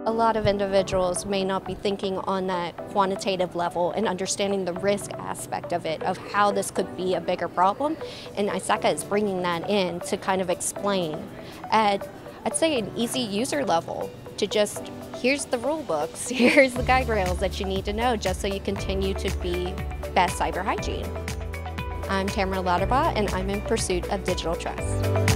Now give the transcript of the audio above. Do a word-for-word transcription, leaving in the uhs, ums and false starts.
A lot of individuals may not be thinking on that quantitative level and understanding the risk aspect of it, of how this could be a bigger problem, and ISACA is bringing that in to kind of explain at, I'd say, an easy user level, to just, here's the rule books, here's the guide rails that you need to know just so you continue to be best cyber hygiene. I'm Tamara Lauterbach, and I'm in pursuit of digital trust.